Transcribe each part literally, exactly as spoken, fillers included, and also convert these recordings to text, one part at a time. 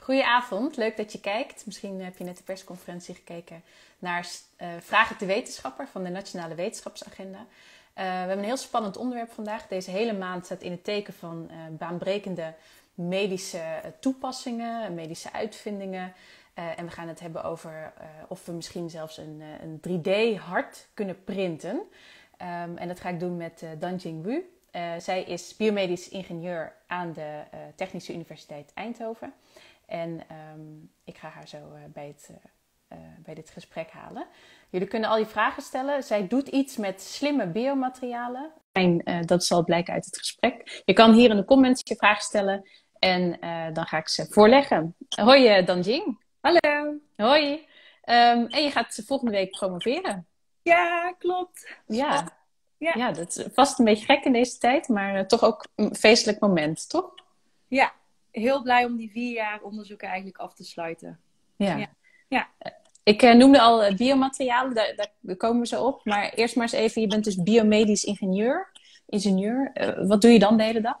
Goedenavond, leuk dat je kijkt. Misschien heb je net de persconferentie gekeken naar uh, Vraag het de Wetenschapper van de Nationale Wetenschapsagenda. Uh, we hebben een heel spannend onderwerp vandaag. Deze hele maand staat in het teken van uh, baanbrekende medische uh, toepassingen, medische uitvindingen. Uh, en we gaan het hebben over uh, of we misschien zelfs een, uh, een drie D-hart kunnen printen. Um, en dat ga ik doen met uh, Danjing Wu. Uh, zij is biomedisch ingenieur aan de uh, Technische Universiteit Eindhoven. En um, ik ga haar zo uh, bij, het, uh, uh, bij dit gesprek halen. Jullie kunnen al je vragen stellen. Zij doet iets met slimme biomaterialen. En uh, dat zal blijken uit het gesprek. Je kan hier in de comments je vragen stellen. En uh, dan ga ik ze voorleggen. Hoi uh, Danjing. Hallo. Hoi. Um, en je gaat volgende week promoveren. Ja, klopt. Ja. Ja. Ja, dat is vast een beetje gek in deze tijd. Maar uh, toch ook een feestelijk moment, toch? Ja. Heel blij om die vier jaar onderzoeken eigenlijk af te sluiten. Ja. Ja. ja. Ik uh, noemde al uh, biomaterialen, daar, daar komen we zo op. Maar eerst maar eens even, je bent dus biomedisch ingenieur. ingenieur. Uh, wat doe je dan de hele dag?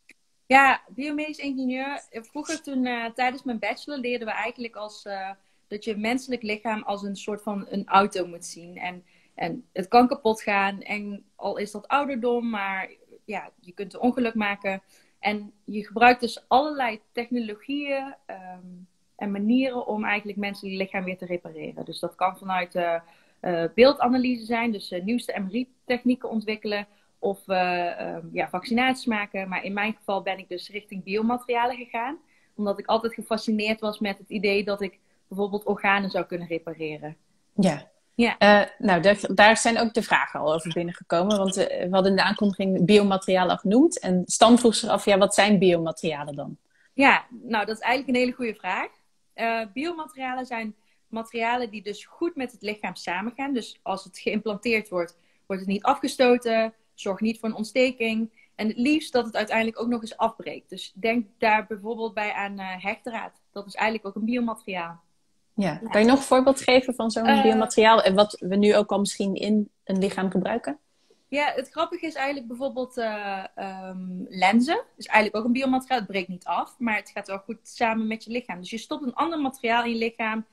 Ja, biomedisch ingenieur. Vroeger toen, uh, tijdens mijn bachelor leerden we eigenlijk als, uh, dat je het menselijk lichaam als een soort van een auto moet zien. En, en het kan kapot gaan. En al is dat ouderdom, maar ja, je kunt een ongeluk maken. En je gebruikt dus allerlei technologieën um, en manieren om eigenlijk menselijk lichaam weer te repareren. Dus dat kan vanuit uh, uh, beeldanalyse zijn, dus uh, nieuwste M R I-technieken ontwikkelen of uh, um, ja, vaccinaties maken. Maar in mijn geval ben ik dus richting biomaterialen gegaan, omdat ik altijd gefascineerd was met het idee dat ik bijvoorbeeld organen zou kunnen repareren. Ja. Ja. Uh, nou, daar, daar zijn ook de vragen al over binnengekomen. Want uh, we hadden in de aankondiging biomaterialen al genoemd. En Stan vroeg zich af, ja, wat zijn biomaterialen dan? Ja, nou, dat is eigenlijk een hele goede vraag. Uh, biomaterialen zijn materialen die dus goed met het lichaam samengaan. Dus als het geïmplanteerd wordt, wordt het niet afgestoten. Zorgt niet voor een ontsteking. En het liefst dat het uiteindelijk ook nog eens afbreekt. Dus denk daar bijvoorbeeld bij aan uh, hechtdraad. Dat is eigenlijk ook een biomateriaal. Ja. Ja. Kan je nog een voorbeeld geven van zo'n uh, biomateriaal en wat we nu ook al misschien in een lichaam gebruiken? Ja, het grappige is eigenlijk bijvoorbeeld uh, um, lenzen. Dat is eigenlijk ook een biomateriaal. Het breekt niet af, maar het gaat wel goed samen met je lichaam. Dus je stopt een ander materiaal in je lichaam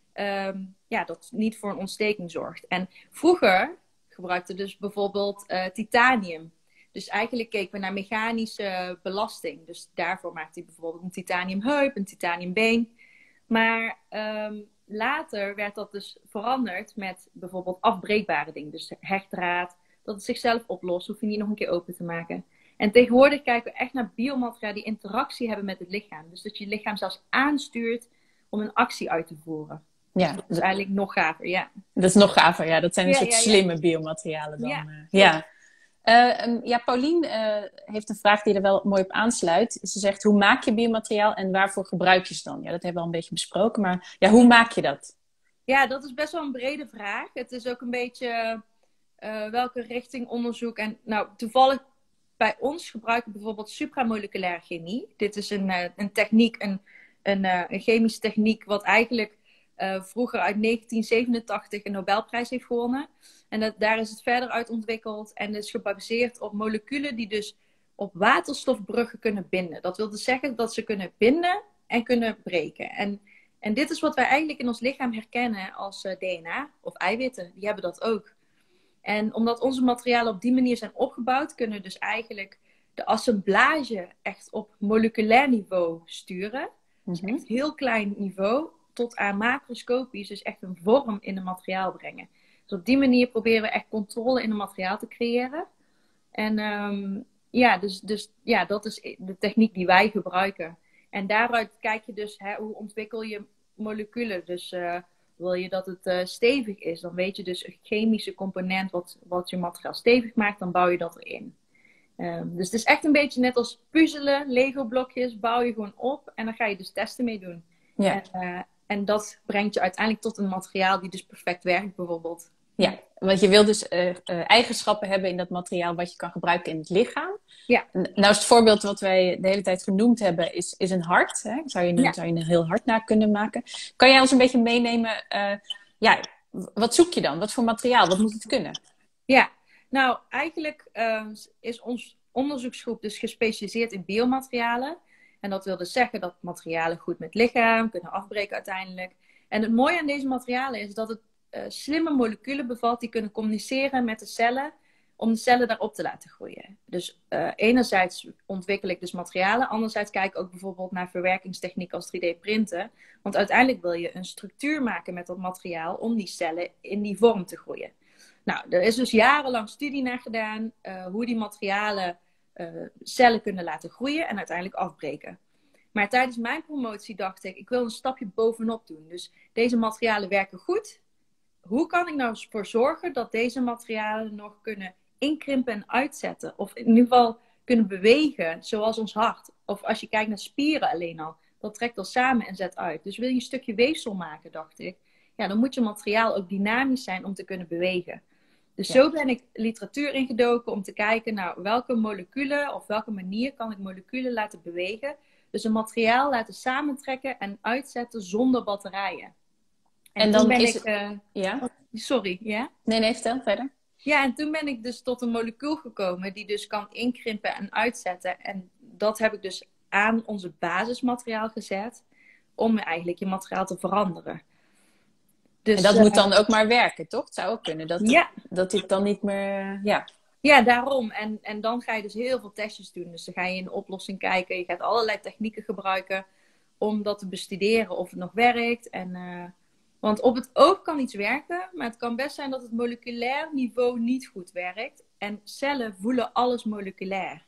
um, ja, dat niet voor een ontsteking zorgt. En vroeger gebruikten we dus bijvoorbeeld uh, titanium. Dus eigenlijk keken we naar mechanische belasting. Dus daarvoor maakte hij bijvoorbeeld een titaniumheup, een titaniumbeen. Maar um, later werd dat dus veranderd met bijvoorbeeld afbreekbare dingen. Dus hechtdraad, dat het zichzelf oplost. Hoef je niet nog een keer open te maken. En tegenwoordig kijken we echt naar biomaterialen die interactie hebben met het lichaam. Dus dat je het lichaam zelfs aanstuurt om een actie uit te voeren. Ja. Dus dat is eigenlijk nog gaver, ja. Dat is nog gaver, ja. Dat zijn een ja, soort ja, ja. slimme biomaterialen dan. Ja. Uh, ja. Uh, um, ja, Paulien uh, heeft een vraag die er wel mooi op aansluit. Ze zegt, hoe maak je biomateriaal en waarvoor gebruik je ze dan? Ja, dat hebben we al een beetje besproken, maar ja, hoe maak je dat? Ja, dat is best wel een brede vraag. Het is ook een beetje uh, welke richting onderzoek. En nou, toevallig bij ons gebruiken we bijvoorbeeld supramoleculaire chemie. Dit is een, uh, een techniek, een, een, uh, een chemische techniek wat eigenlijk uh, vroeger uit negentien zevenentachtig een Nobelprijs heeft gewonnen. En dat, daar is het verder uit ontwikkeld en is gebaseerd op moleculen die dus op waterstofbruggen kunnen binden. Dat wil dus zeggen dat ze kunnen binden en kunnen breken. En, en dit is wat wij eigenlijk in ons lichaam herkennen als uh, D N A of eiwitten. Die hebben dat ook. En omdat onze materialen op die manier zijn opgebouwd, kunnen we dus eigenlijk de assemblage echt op moleculair niveau sturen. Dus echt heel klein niveau tot aan macroscopisch, dus echt een vorm in het materiaal brengen. Dus op die manier proberen we echt controle in het materiaal te creëren. En um, ja, dus, dus ja, dat is de techniek die wij gebruiken. En daaruit kijk je dus, hè, hoe ontwikkel je moleculen. Dus uh, wil je dat het uh, stevig is, dan weet je dus een chemische component wat, wat je materiaal stevig maakt, dan bouw je dat erin. Um, dus het is echt een beetje net als puzzelen, Lego blokjes, bouw je gewoon op en dan ga je dus testen mee doen. Ja. En, uh, en dat brengt je uiteindelijk tot een materiaal die dus perfect werkt bijvoorbeeld. Ja, want je wil dus uh, uh, eigenschappen hebben in dat materiaal wat je kan gebruiken in het lichaam. Ja. Nou is het voorbeeld wat wij de hele tijd genoemd hebben, is, is een hart. Hè? Zou, je, Ja. zou je een heel hart na kunnen maken. Kan jij ons een beetje meenemen, uh, ja, wat zoek je dan? Wat voor materiaal? Wat moet het kunnen? Ja, nou eigenlijk uh, is ons onderzoeksgroep dus gespecialiseerd in biomaterialen. En dat wil dus zeggen dat materialen goed met lichaam kunnen afbreken uiteindelijk. En het mooie aan deze materialen is dat het uh, slimme moleculen bevat die kunnen communiceren met de cellen om de cellen daarop te laten groeien. Dus uh, enerzijds ontwikkel ik dus materialen, anderzijds kijk ik ook bijvoorbeeld naar verwerkingstechnieken als drie D printen. Want uiteindelijk wil je een structuur maken met dat materiaal om die cellen in die vorm te groeien. Nou, er is dus jarenlang studie naar gedaan uh, hoe die materialen uh, cellen kunnen laten groeien en uiteindelijk afbreken. Maar tijdens mijn promotie dacht ik, ik wil een stapje bovenop doen. Dus deze materialen werken goed. Hoe kan ik nou voor zorgen dat deze materialen nog kunnen inkrimpen en uitzetten? Of in ieder geval kunnen bewegen, zoals ons hart. Of als je kijkt naar spieren alleen al. Dat trekt al samen en zet uit. Dus wil je een stukje weefsel maken, dacht ik. Ja, dan moet je materiaal ook dynamisch zijn om te kunnen bewegen. Dus ja. Zo ben ik literatuur ingedoken om te kijken naar welke moleculen of welke manier kan ik moleculen laten bewegen. Dus een materiaal laten samentrekken en uitzetten zonder batterijen. En, en dan ben is ik... Uh... Ja? Oh, sorry, ja? Nee, nee, vertel verder. Ja, en toen ben ik dus tot een molecuul gekomen die dus kan inkrimpen en uitzetten. En dat heb ik dus aan onze basismateriaal gezet om eigenlijk je materiaal te veranderen. Dus, en dat uh, moet dan ook maar werken, toch? Het zou ook kunnen dat, ja. dat dit dan niet meer... Ja, ja daarom. En, en dan ga je dus heel veel testjes doen. Dus dan ga je in de oplossing kijken. Je gaat allerlei technieken gebruiken om dat te bestuderen of het nog werkt. En, uh, want op het oog kan iets werken, maar het kan best zijn dat het moleculair niveau niet goed werkt. En cellen voelen alles moleculair.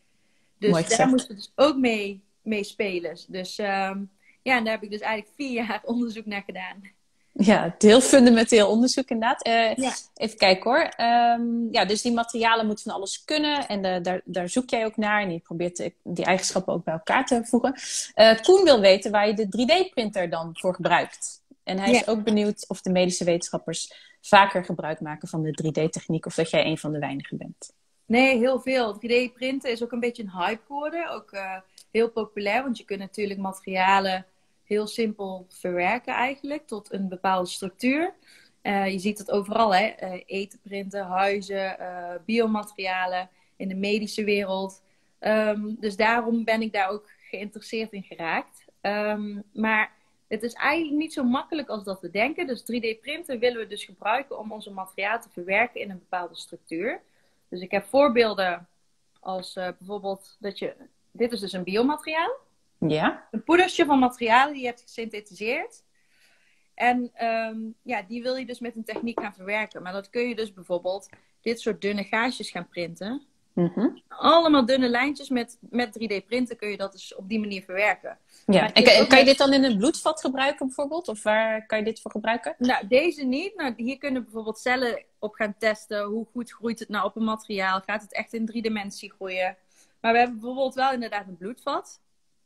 Dus daar moeten we dus ook mee, mee spelen. Dus um, ja, en daar heb ik dus eigenlijk vier jaar onderzoek naar gedaan. Ja, het heel fundamenteel onderzoek inderdaad. Uh, ja. Even kijken hoor. Um, ja, dus die materialen moeten van alles kunnen. En uh, daar, daar zoek jij ook naar. En je probeert de, die eigenschappen ook bij elkaar te voegen. Uh, Koen wil weten waar je de drie D printer dan voor gebruikt. En hij is ja. ook benieuwd of de medische wetenschappers vaker gebruik maken van de drie D techniek. Of dat jij een van de weinigen bent. Nee, heel veel. drie D printen is ook een beetje een hype geworden. Ook uh, heel populair. Want je kunt natuurlijk materialen heel simpel verwerken eigenlijk tot een bepaalde structuur. Uh, je ziet het overal, hè? Uh, eten printen, huizen, uh, biomaterialen in de medische wereld. Um, dus daarom ben ik daar ook geïnteresseerd in geraakt. Um, maar het is eigenlijk niet zo makkelijk als dat we denken. Dus drie D printen willen we dus gebruiken om onze materiaal te verwerken in een bepaalde structuur. Dus ik heb voorbeelden als uh, bijvoorbeeld dat je... Dit is dus een biomateriaal. Ja. Een poedertje van materialen die je hebt gesynthetiseerd. En um, ja, die wil je dus met een techniek gaan verwerken. Maar dat kun je dus bijvoorbeeld dit soort dunne gaasjes gaan printen. Mm-hmm. Allemaal dunne lijntjes met, met drie D printen kun je dat dus op die manier verwerken. Ja. En kan, kan je dit dan in een bloedvat gebruiken bijvoorbeeld? Of waar kan je dit voor gebruiken? Nou, deze niet. Nou, hier kunnen bijvoorbeeld cellen op gaan testen. Hoe goed groeit het nou op een materiaal? Gaat het echt in drie dimensie groeien? Maar we hebben bijvoorbeeld wel inderdaad een bloedvat.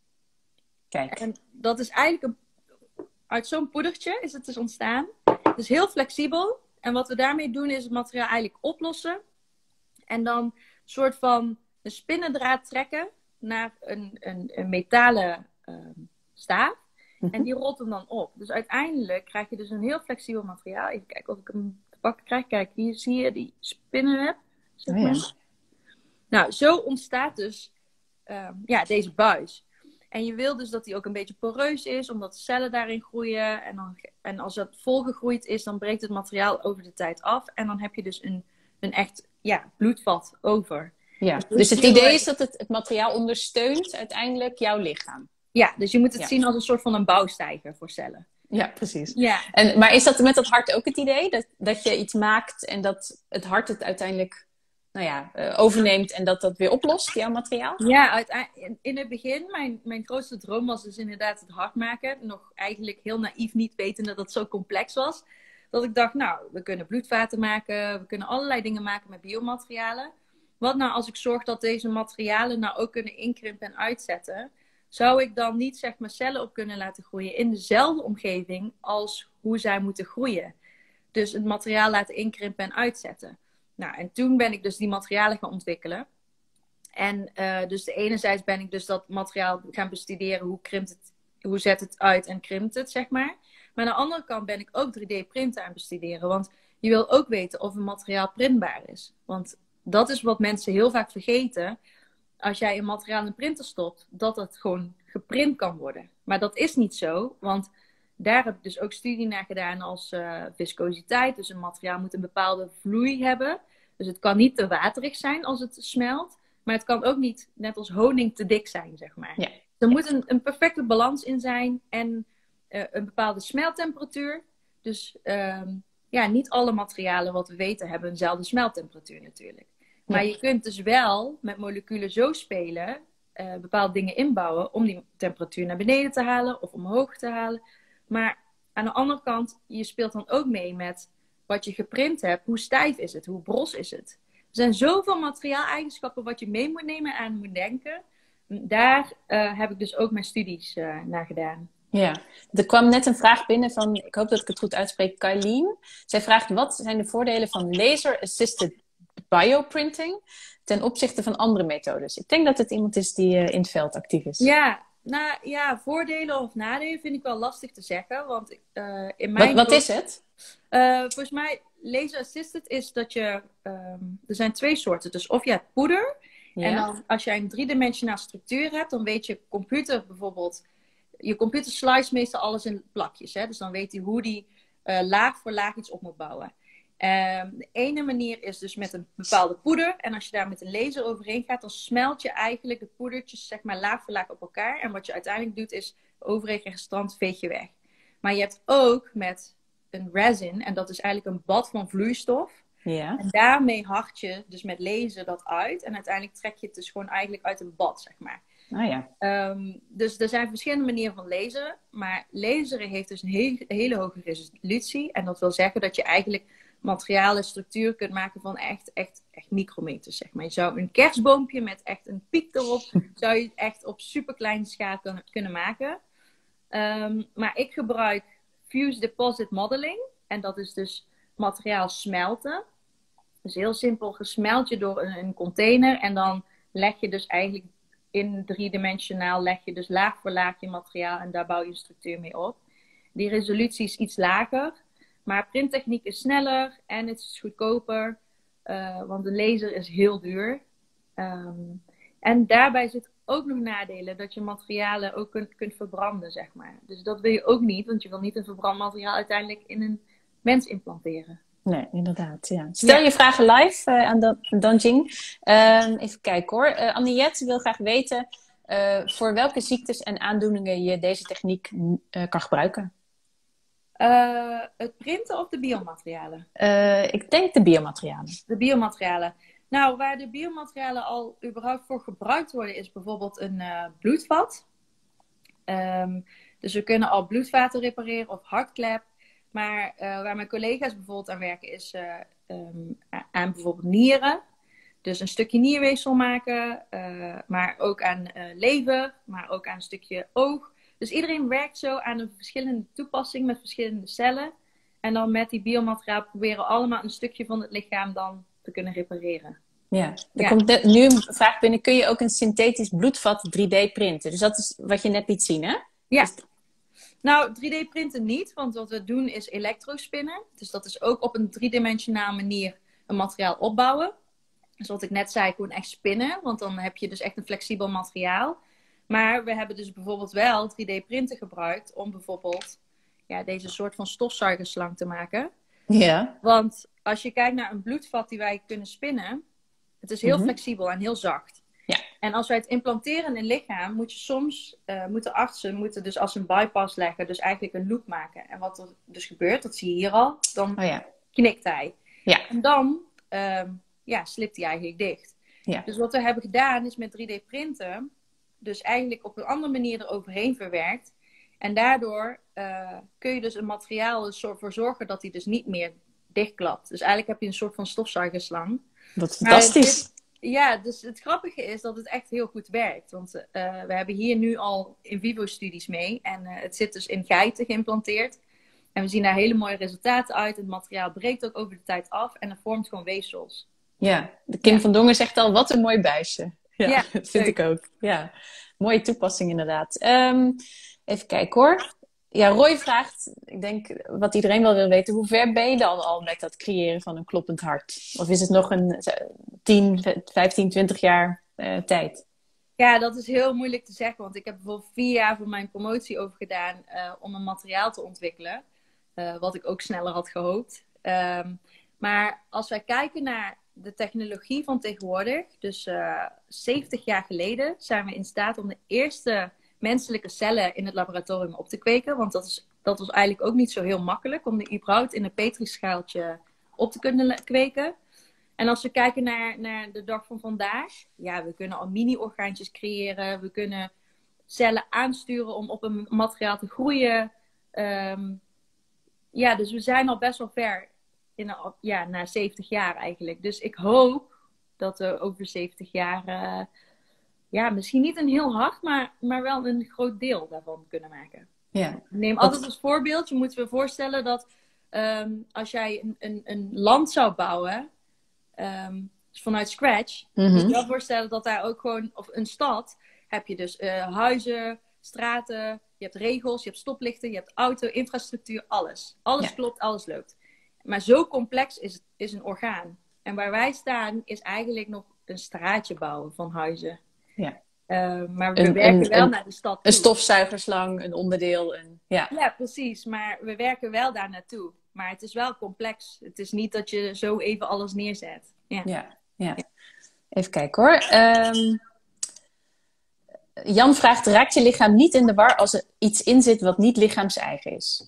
Kijk. En dat is eigenlijk een, uit zo'n poedertje is het dus ontstaan. Het is heel flexibel. En wat we daarmee doen is het materiaal eigenlijk oplossen. En dan een soort van een spinnendraad trekken naar een, een, een metalen um, staaf. En die rolt hem dan op. Dus uiteindelijk krijg je dus een heel flexibel materiaal. Even kijken of ik hem te pakken krijg. Kijk, hier zie je die spinnenweb. Zeg maar. Oh ja. Nou, zo ontstaat dus um, ja, deze buis. En je wil dus dat die ook een beetje poreus is, omdat de cellen daarin groeien. En, dan, en als dat volgegroeid is, dan breekt het materiaal over de tijd af. En dan heb je dus een, een echt ja, bloedvat over. Ja, dus, dus het idee is dat het, het materiaal ondersteunt uiteindelijk jouw lichaam. Ja, dus je moet het ja. zien als een soort van een bouwstijger voor cellen. Ja, precies. Ja. En, maar is dat met dat hart ook het idee? Dat, dat je iets maakt en dat het hart het uiteindelijk... nou ja, uh, overneemt en dat dat weer oplost, jouw materiaal? Ja, in het begin, mijn, mijn grootste droom was dus inderdaad het hart maken. Nog eigenlijk heel naïef niet wetende dat het zo complex was. Dat ik dacht, nou, we kunnen bloedvaten maken, we kunnen allerlei dingen maken met biomaterialen. Wat nou als ik zorg dat deze materialen nou ook kunnen inkrimpen en uitzetten? Zou ik dan niet zeg maar cellen op kunnen laten groeien in dezelfde omgeving als hoe zij moeten groeien? Dus het materiaal laten inkrimpen en uitzetten. Nou, en toen ben ik dus die materialen gaan ontwikkelen. En uh, dus de enerzijds ben ik dus dat materiaal gaan bestuderen. Hoe krimpt het, hoe zet het uit en krimpt het, zeg maar. Maar aan de andere kant ben ik ook drie D printen aan het bestuderen. Want je wil ook weten of een materiaal printbaar is. Want dat is wat mensen heel vaak vergeten. als jij een materiaal in een printer stopt, dat het gewoon geprint kan worden. Maar dat is niet zo, want daar heb ik dus ook studie naar gedaan als uh, viscositeit. Dus een materiaal moet een bepaalde vloei hebben. Dus het kan niet te waterig zijn als het smelt. Maar het kan ook niet, net als honing, te dik zijn, zeg maar. Ja. Er moet een, een perfecte balans in zijn en uh, een bepaalde smelttemperatuur. Dus uh, ja, niet alle materialen wat we weten hebben eenzelfde smelttemperatuur natuurlijk. Maar ja. je kunt dus wel met moleculen zo spelen, uh, bepaalde dingen inbouwen om die temperatuur naar beneden te halen of omhoog te halen. Maar aan de andere kant, je speelt dan ook mee met wat je geprint hebt. Hoe stijf is het? Hoe bros is het? Er zijn zoveel materiaaleigenschappen wat je mee moet nemen en aan moet denken. Daar uh, heb ik dus ook mijn studies uh, naar gedaan. Ja, er kwam net een vraag binnen van, ik hoop dat ik het goed uitspreek, Kylien. Zij vraagt, wat zijn de voordelen van laser-assisted bioprinting ten opzichte van andere methodes? Ik denk dat het iemand is die uh, in het veld actief is. Ja, nou ja, voordelen of nadelen vind ik wel lastig te zeggen. Want uh, in mijn wat, wat is het? Uh, volgens mij, laser-assisted is dat je... Um, er zijn twee soorten. Dus of je hebt poeder. Ja. En dan als jij een driedimensionaal structuur hebt, dan weet je computer bijvoorbeeld... Je computer slice meestal alles in plakjes. Hè? Dus dan weet hij hoe die uh, laag voor laag iets op moet bouwen. Um, de ene manier is dus met een bepaalde poeder. En als je daar met een laser overheen gaat, dan smelt je eigenlijk de poedertjes zeg maar laag voor laag op elkaar. En wat je uiteindelijk doet is overige restant veeg je weg. Maar je hebt ook met een resin, en dat is eigenlijk een bad van vloeistof. Ja. En daarmee hard je dus met laser dat uit. En uiteindelijk trek je het dus gewoon eigenlijk uit een bad, zeg maar. Ah, ja. Um, dus er zijn verschillende manieren van laseren. Maar laseren heeft dus een heel, hele hoge resolutie. En dat wil zeggen dat je eigenlijk materialen, structuur kunt maken van echt, echt, echt micrometers, zeg maar. Je zou een kerstboompje met echt een piek erop, zou je echt op superkleine schaal kunnen, kunnen maken. Um, maar ik gebruik Fuse Deposit Modeling. En dat is dus materiaal smelten. Dus heel simpel, gesmelt je door een, een container. En dan leg je dus eigenlijk in driedimensionaal, leg je dus laag voor laag je materiaal. En daar bouw je een structuur mee op. Die resolutie is iets lager. Maar printtechniek is sneller en het is goedkoper. Uh, want een laser is heel duur. Um, en daarbij zit ook nog nadelen. Dat je materialen ook kunt, kunt verbranden, zeg maar. Dus dat wil je ook niet. Want je wil niet een verbrand materiaal uiteindelijk in een mens implanteren. Nee, inderdaad. Ja. Stel ja. je vragen live uh, aan Dan- Danjing. Uh, even kijken hoor. Uh, Anniette wil graag weten uh, voor welke ziektes en aandoeningen je deze techniek uh, kan gebruiken. Uh, het printen of de biomaterialen? Uh, ik denk de biomaterialen. De biomaterialen. Nou, waar de biomaterialen al überhaupt voor gebruikt worden, is bijvoorbeeld een uh, bloedvat. Um, dus we kunnen al bloedvaten repareren of hartklep. Maar uh, waar mijn collega's bijvoorbeeld aan werken, is uh, um, aan bijvoorbeeld nieren. Dus een stukje nierweefsel maken, uh, maar ook aan uh, lever, maar ook aan een stukje oog. Dus iedereen werkt zo aan een verschillende toepassing met verschillende cellen. En dan met die biomateriaal proberen allemaal een stukje van het lichaam dan te kunnen repareren. Ja, er ja. komt de, nu een vraag binnen. Kun je ook een synthetisch bloedvat drie D printen? Dus dat is wat je net liet zien, hè? Ja. Dus... Nou, drie D printen niet, want wat we doen is elektrospinnen. Dus dat is ook op een driedimensionale manier een materiaal opbouwen. Dus wat ik net zei, gewoon echt spinnen, want dan heb je dus echt een flexibel materiaal. Maar we hebben dus bijvoorbeeld wel drie D printen gebruikt om bijvoorbeeld ja, deze soort van stofzuigerslang te maken. Ja. Want als je kijkt naar een bloedvat die wij kunnen spinnen, het is heel Mm-hmm. flexibel en heel zacht. Ja. En als wij het implanteren in een lichaam, moet je soms, uh, moeten artsen moeten dus als een bypass leggen, dus eigenlijk een loop maken. En wat er dus gebeurt, dat zie je hier al, dan Oh, ja. knikt hij. Ja. En dan uh, ja, slipt hij eigenlijk dicht. Ja. Dus wat we hebben gedaan is met drie D printen, dus eigenlijk op een andere manier eroverheen verwerkt. En daardoor uh, kun je dus een materiaal ervoor zorgen dat hij dus niet meer dichtklapt. Dus eigenlijk heb je een soort van stofzuigerslang. Wat fantastisch. Dit, ja, dus het grappige is dat het echt heel goed werkt. Want uh, we hebben hier nu al in vivo studies mee. En uh, het zit dus in geiten geïmplanteerd. En we zien daar hele mooie resultaten uit. Het materiaal breekt ook over de tijd af. En er vormt gewoon weefsels. Ja, de Kim ja. van Dongen zegt al, wat een mooi buisje. Ja, ja dat vind ik ook. Ja, mooie toepassing inderdaad. Um, even kijken hoor. Ja, Roy vraagt, ik denk wat iedereen wel wil weten, hoe ver ben je dan al met dat creëren van een kloppend hart? Of is het nog een tien, vijftien, twintig jaar uh, tijd? Ja, dat is heel moeilijk te zeggen. Want ik heb bijvoorbeeld vier jaar van mijn promotie over gedaan uh, om een materiaal te ontwikkelen. Uh, wat ik ook sneller had gehoopt. Um, maar als wij kijken naar de technologie van tegenwoordig. Dus uh, zeventig jaar geleden zijn we in staat om de eerste menselijke cellen in het laboratorium op te kweken. Want dat, is, dat was eigenlijk ook niet zo heel makkelijk. Om die überhaupt in een petrischaaltje op te kunnen kweken. En als we kijken naar, naar de dag van vandaag. Ja, we kunnen al mini-orgaantjes creëren. We kunnen cellen aansturen om op een materiaal te groeien. Um, ja, dus we zijn al best wel ver. In een, ja, na zeventig jaar eigenlijk. Dus ik hoop dat we over zeventig jaar. Uh, ja, misschien niet een heel hard, maar, maar wel een groot deel daarvan kunnen maken. Ja. Neem altijd als voorbeeld. Je moet je voorstellen dat. Um, als jij een, een, een land zou bouwen. Um, dus vanuit scratch. Mm-hmm. Moet je wel voorstellen dat daar ook gewoon, of een stad, heb je dus uh, huizen, straten, je hebt regels, je hebt stoplichten, je hebt auto, infrastructuur, alles. Alles ja. klopt, alles loopt. Maar zo complex is, is een orgaan. En waar wij staan is eigenlijk nog een straatje bouwen van huizen. Ja. Uh, maar we een, werken een, wel een, naar de stad toe. Een stofzuigerslang, een onderdeel. Een, ja. ja, precies. Maar we werken wel daar naartoe. Maar het is wel complex. Het is niet dat je zo even alles neerzet. Ja, ja, ja. Even kijken hoor. Um, Jan vraagt, raakt je lichaam niet in de war als er iets in zit wat niet lichaams-eigen is?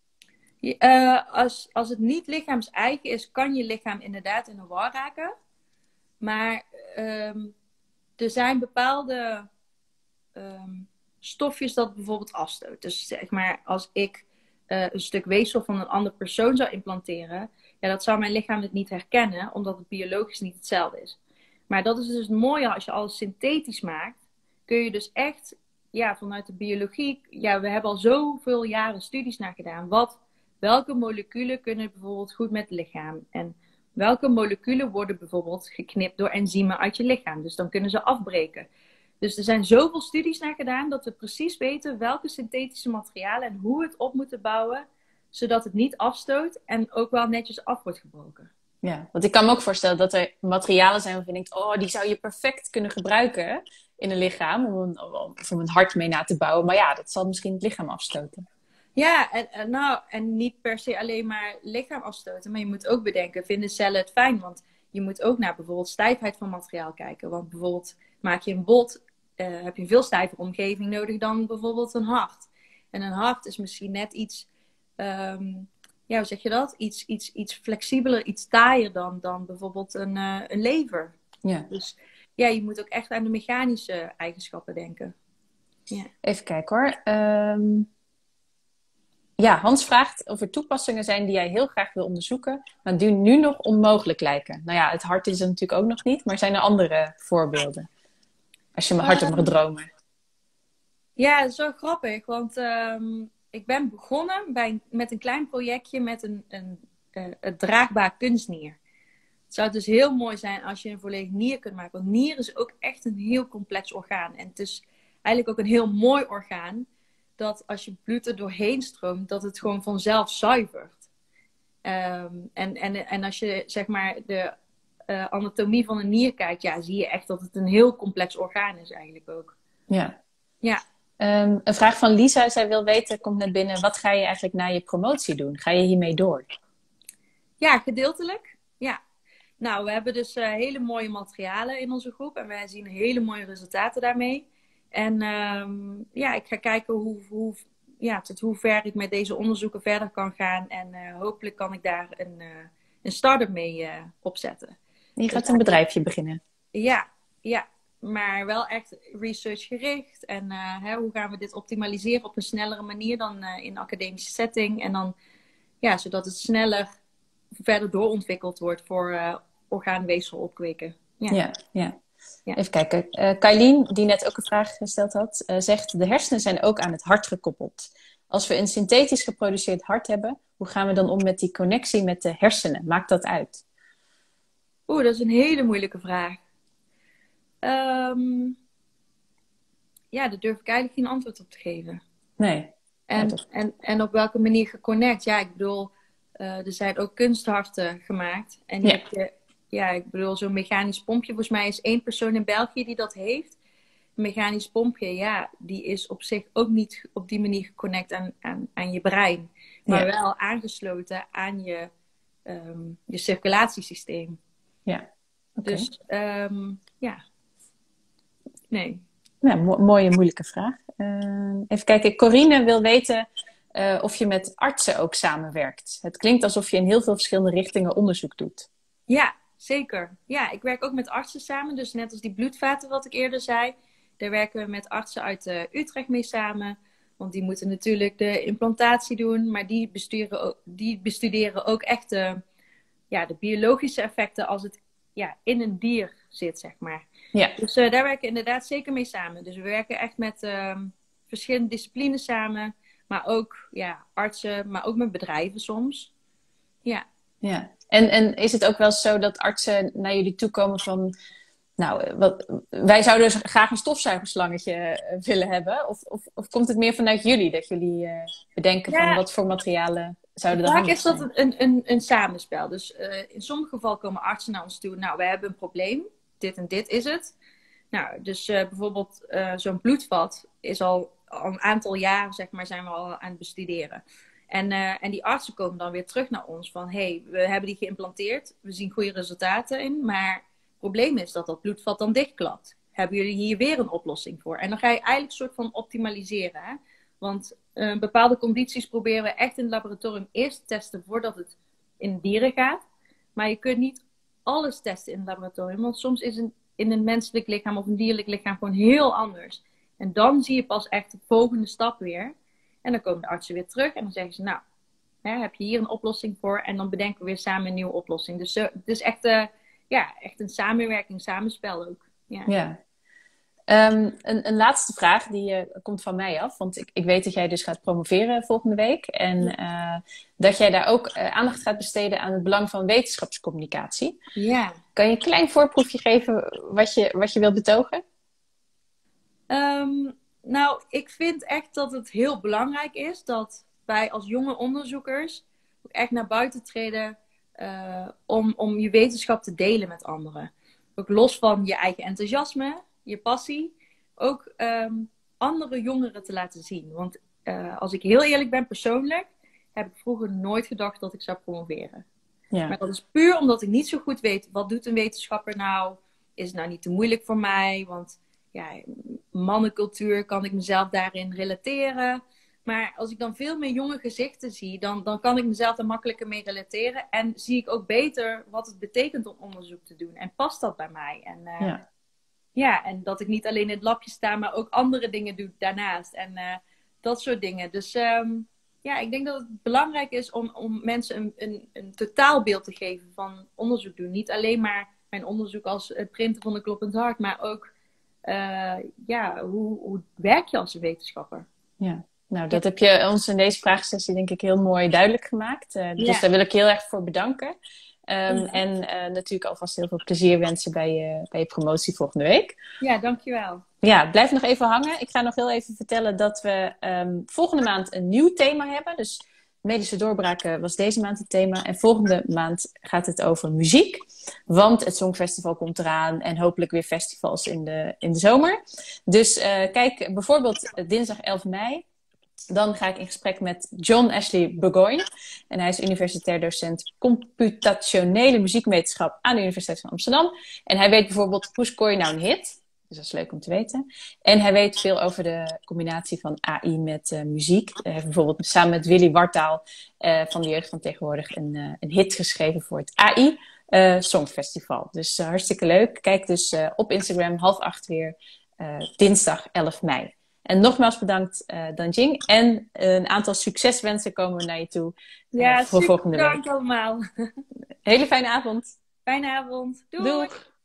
Uh, als, als het niet lichaams-eigen is, kan je lichaam inderdaad in de war raken. Maar um, er zijn bepaalde um, stofjes dat bijvoorbeeld afstoot. Dus zeg maar, als ik uh, een stuk weefsel van een andere persoon zou implanteren, ja, dat zou mijn lichaam het niet herkennen, omdat het biologisch niet hetzelfde is. Maar dat is dus het mooie, als je alles synthetisch maakt, kun je dus echt, ja, vanuit de biologie, ja, we hebben al zoveel jaren studies naar gedaan. Wat, welke moleculen kunnen bijvoorbeeld goed met het lichaam? En welke moleculen worden bijvoorbeeld geknipt door enzymen uit je lichaam? Dus dan kunnen ze afbreken. Dus er zijn zoveel studies naar gedaan dat we precies weten welke synthetische materialen en hoe we het op moeten bouwen, zodat het niet afstoot en ook wel netjes af wordt gebroken. Ja, want ik kan me ook voorstellen dat er materialen zijn waarvan je denkt, oh, die zou je perfect kunnen gebruiken in een lichaam, om een, om een hart mee na te bouwen. Maar ja, dat zal misschien het lichaam afstoten. Ja, en, en, nou, en niet per se alleen maar lichaam afstoten, maar je moet ook bedenken, vinden cellen het fijn? Want je moet ook naar bijvoorbeeld stijfheid van materiaal kijken. Want bijvoorbeeld maak je een bot, uh, heb je een veel stijvere omgeving nodig dan bijvoorbeeld een hart. En een hart is misschien net iets, um, ja, hoe zeg je dat? Iets, iets, iets flexibeler, iets taaier dan, dan bijvoorbeeld een, uh, een lever. Ja. Dus ja, je moet ook echt aan de mechanische eigenschappen denken. Ja. Even kijken hoor. Um... Ja, Hans vraagt of er toepassingen zijn die jij heel graag wil onderzoeken, maar die nu nog onmogelijk lijken. Nou ja, het hart is er natuurlijk ook nog niet, maar zijn er andere voorbeelden? Als je me hard op mag dromen. Ja, dat is zo grappig, want um, ik ben begonnen bij, met een klein projectje met een, een, een, een draagbaar kunstnier. Het zou dus heel mooi zijn als je een volledig nier kunt maken, want nier is ook echt een heel complex orgaan. En het is eigenlijk ook een heel mooi orgaan, dat als je bloed er doorheen stroomt, dat het gewoon vanzelf zuivert. Um, en, en, en als je zeg maar de uh, anatomie van een nier kijkt, ja, zie je echt dat het een heel complex orgaan is eigenlijk ook. Ja. Ja. Um, een vraag van Lisa, zij wil weten, komt net binnen, wat ga je eigenlijk na je promotie doen? Ga je hiermee door? Ja, gedeeltelijk. Ja. Nou, we hebben dus uh, hele mooie materialen in onze groep en wij zien hele mooie resultaten daarmee. En um, ja, ik ga kijken hoe, hoe, ja, tot hoe ver ik met deze onderzoeken verder kan gaan. En uh, hopelijk kan ik daar een, uh, een start-up mee uh, opzetten. Je gaat dus een bedrijfje beginnen. Ja, ja, maar wel echt research gericht. En uh, hè, hoe gaan we dit optimaliseren op een snellere manier dan uh, in een academische setting. En dan, ja, zodat het sneller verder doorontwikkeld wordt voor uh, orgaanweefsel opkweken. Ja, ja. ja. Ja. Even kijken. Uh, Kailien, die net ook een vraag gesteld had, uh, zegt, de hersenen zijn ook aan het hart gekoppeld. Als we een synthetisch geproduceerd hart hebben, hoe gaan we dan om met die connectie met de hersenen? Maakt dat uit? Oeh, dat is een hele moeilijke vraag. Um, ja, daar durf ik eigenlijk geen antwoord op te geven. Nee. En, ja, en, en op welke manier geconnect? Ja, ik bedoel, uh, er zijn ook kunstharten gemaakt. En die ja. heb je... Ja, ik bedoel, zo'n mechanisch pompje. Volgens mij is één persoon in België die dat heeft. mechanisch pompje, ja, die is op zich ook niet op die manier geconnect aan, aan, aan je brein. Maar Ja. wel aangesloten aan je, um, je circulatiesysteem. Ja. Okay. Dus um, ja, nee. Ja, mo- mooie, moeilijke vraag. Uh, even kijken, Corine wil weten uh, of je met artsen ook samenwerkt. Het klinkt alsof je in heel veel verschillende richtingen onderzoek doet. Ja, zeker. Ja, ik werk ook met artsen samen. Dus net als die bloedvaten wat ik eerder zei. Daar werken we met artsen uit uh, Utrecht mee samen. Want die moeten natuurlijk de implantatie doen. Maar die bestuderen ook, die bestuderen ook echt de, ja, de biologische effecten als het ja, in een dier zit, zeg maar. Ja. Dus uh, daar werken we inderdaad zeker mee samen. Dus we werken echt met uh, verschillende disciplines samen. Maar ook ja, artsen, maar ook met bedrijven soms. Ja. Ja. En, en is het ook wel zo dat artsen naar jullie toe komen van... Nou, wat, wij zouden dus graag een stofzuigerslangetje willen hebben. Of, of, of komt het meer vanuit jullie? Dat jullie uh, bedenken ja. van wat voor materialen zouden er handig zijn? Vaak is dat een, een, een samenspel. Dus uh, in sommige gevallen komen artsen naar ons toe. Nou, we hebben een probleem. Dit en dit is het. Nou, dus uh, bijvoorbeeld uh, zo'n bloedvat is al, al een aantal jaren, zeg maar, zijn we al aan het bestuderen. En, uh, en die artsen komen dan weer terug naar ons van... hé, hey, we hebben die geïmplanteerd. We zien goede resultaten in. Maar het probleem is dat dat bloedvat dan dichtklapt. Hebben jullie hier weer een oplossing voor? En dan ga je eigenlijk een soort van optimaliseren. Hè? Want uh, bepaalde condities proberen we echt in het laboratorium eerst te testen... voordat het in dieren gaat. Maar je kunt niet alles testen in het laboratorium. Want soms is een, in een menselijk lichaam of een dierlijk lichaam gewoon heel anders. En dan zie je pas echt de volgende stap weer... En dan komen de artsen weer terug en dan zeggen ze, nou, hè, heb je hier een oplossing voor? En dan bedenken we weer samen een nieuwe oplossing. Dus uh, het is echt, uh, ja, echt een samenwerking, samenspel ook. Ja. ja. Um, een, een laatste vraag, die uh, komt van mij af. Want ik, ik weet dat jij dus gaat promoveren volgende week. En uh, dat jij daar ook uh, aandacht gaat besteden aan het belang van wetenschapscommunicatie. Ja. Kan je een klein voorproefje geven wat je, wat je wilt betogen? Um... Nou, ik vind echt dat het heel belangrijk is dat wij als jonge onderzoekers ook echt naar buiten treden uh, om, om je wetenschap te delen met anderen. Ook los van je eigen enthousiasme, je passie, ook um, andere jongeren te laten zien. Want uh, als ik heel eerlijk ben persoonlijk, heb ik vroeger nooit gedacht dat ik zou promoveren. Ja. Maar dat is puur omdat ik niet zo goed weet, wat doet een wetenschapper nou? Is het nou niet te moeilijk voor mij? Want... ja, mannencultuur, kan ik mezelf daarin relateren. Maar als ik dan veel meer jonge gezichten zie, dan, dan kan ik mezelf er makkelijker mee relateren. En zie ik ook beter wat het betekent om onderzoek te doen. En past dat bij mij? En, uh, ja. ja, en dat ik niet alleen in het labje sta, maar ook andere dingen doe daarnaast. En uh, dat soort dingen. Dus um, ja, ik denk dat het belangrijk is om, om mensen een, een, een totaalbeeld te geven van onderzoek doen. Niet alleen maar mijn onderzoek als het printen van een kloppend hart, maar ook... Uh, ja, hoe, hoe werk je als een wetenschapper? Ja, nou dat heb je ons in deze vraagsessie denk ik heel mooi duidelijk gemaakt. Uh, dus ja. Daar wil ik heel erg voor bedanken. Um, ja. En uh, natuurlijk alvast heel veel plezier wensen bij je, bij je promotie volgende week. Ja, dankjewel. Ja, blijf nog even hangen. Ik ga nog heel even vertellen dat we um, volgende maand een nieuw thema hebben. Dus medische doorbraken was deze maand het thema. En volgende maand gaat het over muziek. Want het Songfestival komt eraan. En hopelijk weer festivals in de, in de zomer. Dus uh, kijk bijvoorbeeld dinsdag elf mei. Dan ga ik in gesprek met John Ashley Burgoyne. En hij is universitair docent computationele muziekwetenschap aan de Universiteit van Amsterdam. En hij weet bijvoorbeeld, hoe scoor je nou een hit? Dus dat is leuk om te weten. En hij weet veel over de combinatie van A I met uh, muziek. Hij heeft bijvoorbeeld samen met Willy Wartaal uh, van de Jeugd van Tegenwoordig een, uh, een hit geschreven voor het A I uh, Songfestival. Dus uh, hartstikke leuk. Kijk dus uh, op Instagram half acht weer uh, dinsdag elf mei. En nogmaals bedankt uh, Danjing. En uh, een aantal succeswensen komen naar je toe uh, ja, voor volgende week. Ja, super bedankt allemaal. Hele fijne avond. Fijne avond. Doei. Doeg.